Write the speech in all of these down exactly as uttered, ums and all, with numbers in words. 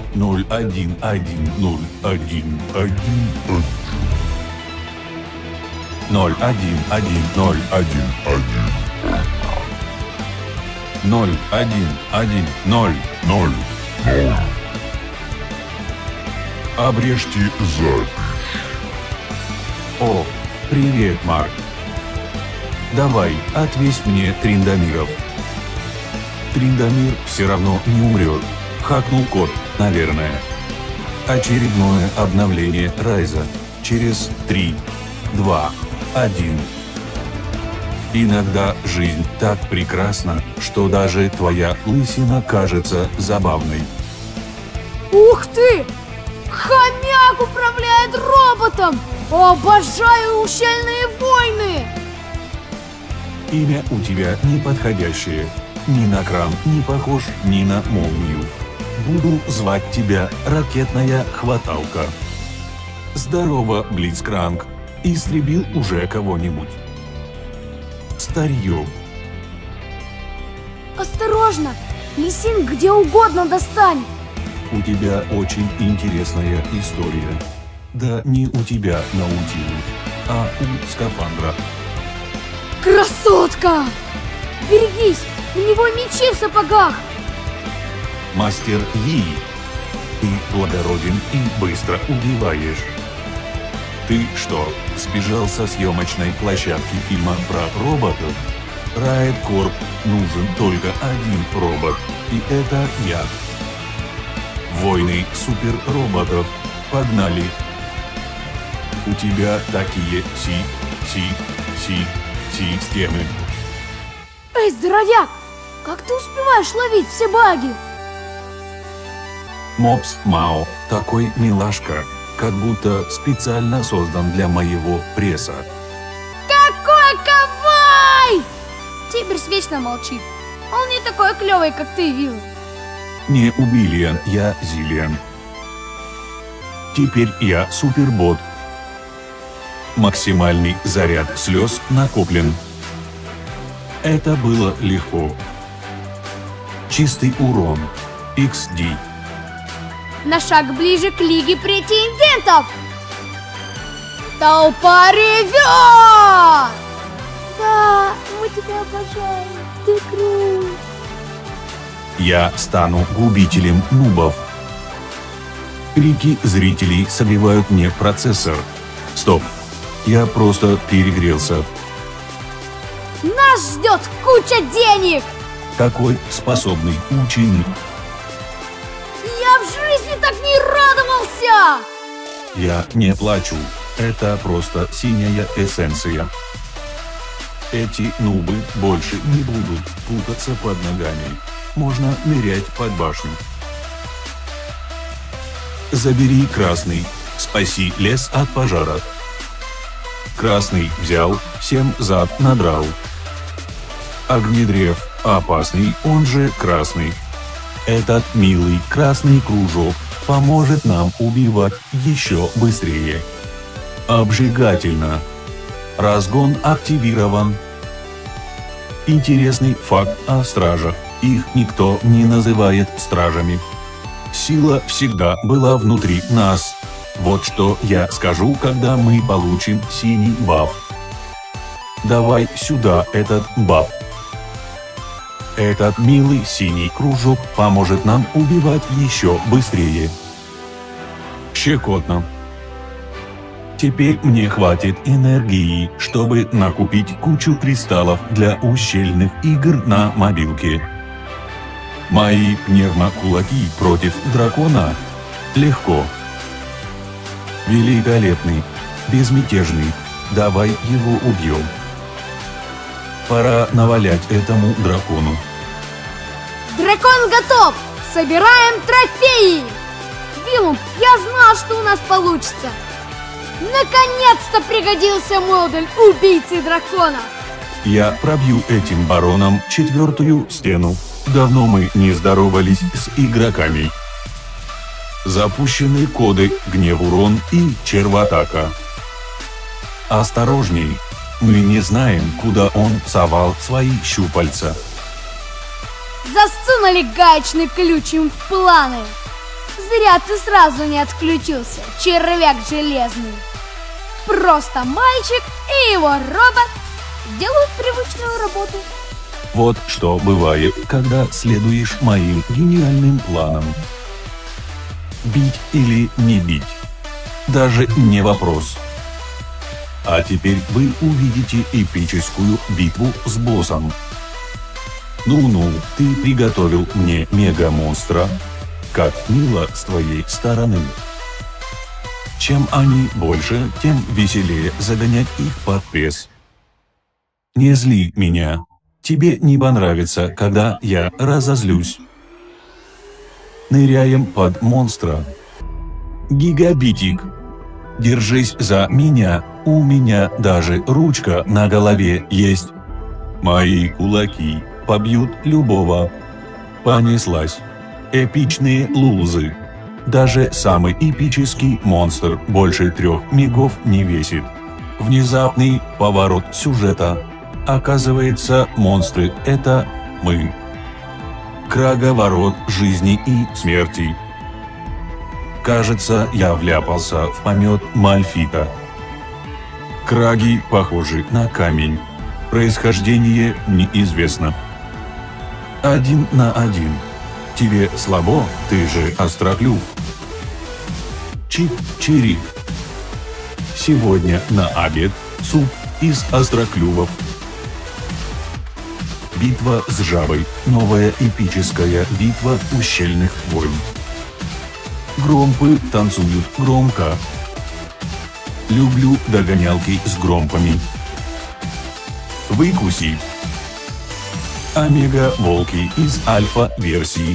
ноль один один ноль один один ноль один один ноль один один ноль один один ноль ноль ноль. Обрежьте запись. О, привет, Марк. Давай, отвесь мне Триндамиров. Триндамир все равно не умрет. Хакнул код, наверное. Очередное обновление Райза. Через три, два, один. Иногда жизнь так прекрасна, что даже твоя лысина кажется забавной. Ух ты! Хомяк управляет роботом! Обожаю ущельные войны! Имя у тебя неподходящее. Ни на кран не похож, ни на молнию. Буду звать тебя Ракетная Хваталка. Здорово, Блицкранг. Истребил уже кого-нибудь? Старье. Осторожно! Лисин где угодно достанет! У тебя очень интересная история. Да не у тебя Наутилус, а у скафандра. Красотка! Берегись! У него мечи в сапогах! Мастер Yi. Ты благороден и быстро убиваешь. Ты что, сбежал со съемочной площадки фильма про роботов? Riot Corp нужен только один робот, и это я. Войны суперроботов. Погнали. У тебя такие си-си-си-системы. Эй, здоровяк! Как ты успеваешь ловить все баги? Мопс Мао. Такой милашка. Как будто специально создан для моего пресса. Какой кавай! Тиберс вечно молчит. Он не такой клевый, как ты, Вилл. Не Убилиан, я Зиллиан. Теперь я супербот. Максимальный заряд слез накоплен. Это было легко. Чистый урон. икс ди. На шаг ближе к Лиге претендентов! Толпа ревет! Да, мы тебя обожаем, ты крут! Я стану губителем нубов. Крики зрителей согревают мне процессор. Стоп, я просто перегрелся. Нас ждет куча денег! Какой способный ученик. Я в жизни так не радовался! Я не плачу. Это просто синяя эссенция. Эти нубы больше не будут путаться под ногами. Можно нырять под башню. Забери красный. Спаси лес от пожара. Красный взял, всем зад надрал. Огнедрев опасный, он же красный. Этот милый красный кружок поможет нам убивать еще быстрее. Обжигательно. Разгон активирован. Интересный факт о стражах. Их никто не называет стражами. Сила всегда была внутри нас. Вот что я скажу, когда мы получим синий баф. Давай сюда этот баф. Этот милый синий кружок поможет нам убивать еще быстрее. Щекотно. Теперь мне хватит энергии, чтобы накупить кучу кристаллов для ущельных игр на мобилке. Мои пневмокулаки против дракона? Легко. Великолепный, безмятежный. Давай его убьем. Пора навалять этому дракону. Дракон готов! Собираем трофеи! Виллум, я знал, что у нас получится! Наконец-то пригодился модуль убийцы дракона! Я пробью этим бароном четвертую стену. Давно мы не здоровались с игроками. Запущены коды Гнев-Урон и Червотака. Осторожней, мы не знаем, куда он совал свои щупальца. Засунули гаечный ключ им в планы. Зря ты сразу не отключился, червяк железный. Просто мальчик и его робот делают привычную работу. Вот что бывает, когда следуешь моим гениальным планам. Бить или не бить? Даже не вопрос. А теперь вы увидите эпическую битву с боссом. Ну-ну, ты приготовил мне мега-монстра. Как мило с твоей стороны. Чем они больше, тем веселее загонять их под пресс. Не зли меня. Тебе не понравится, когда я разозлюсь. Ныряем под монстра. Гигабитик. Держись за меня. У меня даже ручка на голове есть. Мои кулаки побьют любого. Понеслась. Эпичные лузы. Даже самый эпический монстр больше трех мегов не весит. Внезапный поворот сюжета. Оказывается, монстры – это мы. Круговорот жизни и смерти. Кажется, я вляпался в помет Мальфита. Краги похожи на камень. Происхождение неизвестно. Один на один. Тебе слабо, ты же остроклюв. Чик-чирик. Сегодня на обед суп из остроклювов. Битва с жабой. Новая эпическая битва ущельных войн. Громпы танцуют громко. Люблю догонялки с громпами. Выкуси. Омега-волки из альфа-версии.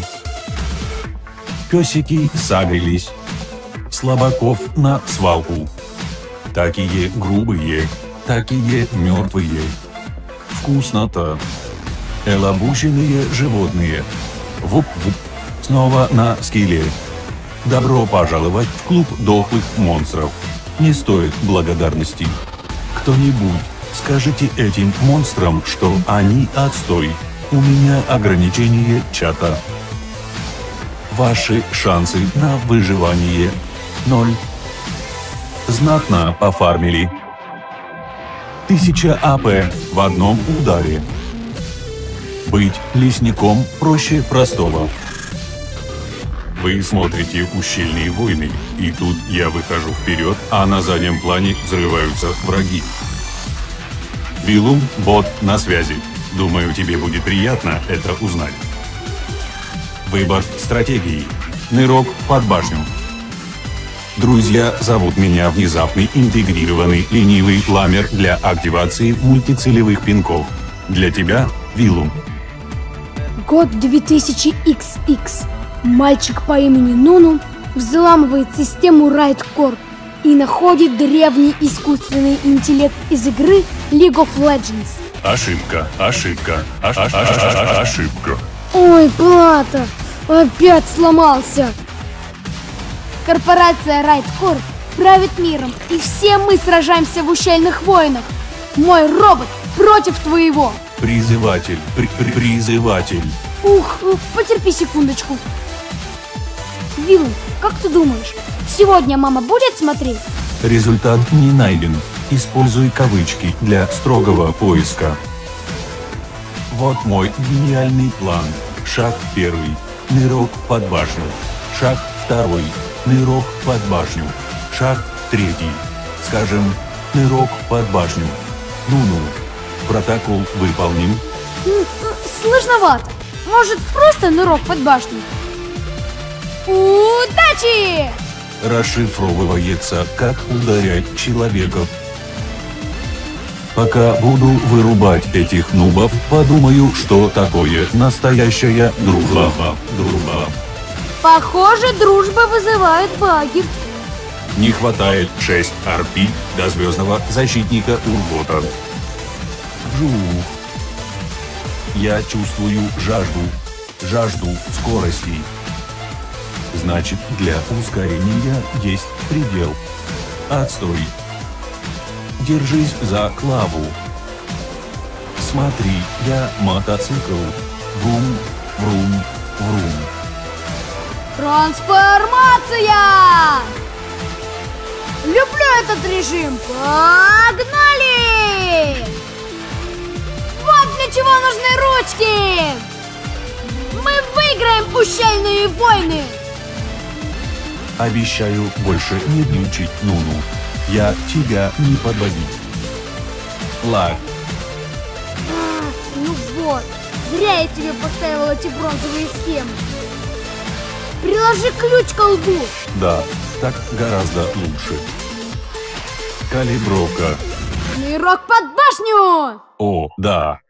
Песики сагрились. Слабаков на свалку. Такие грубые, такие мертвые. Вкуснота. Элабученные животные. Вуп-вуп. Снова на скеле. Добро пожаловать в клуб дохлых монстров. Не стоит благодарности. Кто-нибудь скажите этим монстрам, что они отстой. У меня ограничение чата. Ваши шансы на выживание ноль. Знатно пофармили. Тысяча АП в одном ударе. Быть лесником проще простого. Вы смотрите «Ущельные войны», и тут я выхожу вперед, а на заднем плане взрываются враги. Вилум, бот на связи. Думаю, тебе будет приятно это узнать. Выбор стратегии. Нырок под башню. Друзья зовут меня внезапный интегрированный ленивый ламер для активации мультицелевых пинков. Для тебя Вилум. Год две тысячи икс икс. Мальчик по имени Нуну взламывает систему Райдкор и находит древний искусственный интеллект из игры League of Legends. Ошибка, ошибка, аш- аш- аш- аш- ошибка. Ой, Плата, опять сломался. Корпорация Райдкор правит миром, и все мы сражаемся в ущельных войнах. Мой робот против твоего. Призыватель, при при призыватель. Ух, потерпи секундочку. Вилл, как ты думаешь, сегодня мама будет смотреть? Результат не найден. Используй кавычки для строгого поиска. Вот мой гениальный план. Шаг первый. Нырок под башню. Шаг второй. Нырок под башню. Шаг третий. Скажем, нырок под башню. Ну-ну. Протокол выполним. Сложновато. Может, просто нырок под башню? Удачи! Расшифровывается, как ударять человеков. Пока буду вырубать этих нубов, подумаю, что такое настоящая дружба. Дружба. Похоже, дружба вызывает баги. Не хватает шесть ар пи до звездного защитника Урбота. Жух. Я чувствую жажду. Жажду скорости. Значит, для ускорения есть предел. Отстой. Держись за клаву. Смотри, я мотоцикл. Врум, врум, врум. Трансформация! Люблю этот режим! Погнали! Вот для чего нужны ручки! Мы выиграем ущельные войны! Обещаю больше не глючить, Нуну. Я тебя не подводить. Лак. А, ну вот, зря я тебе поставила эти бронзовые схемы. Приложи ключ к лбу. Да, так гораздо лучше. Калибровка. Нырок под башню! О, да.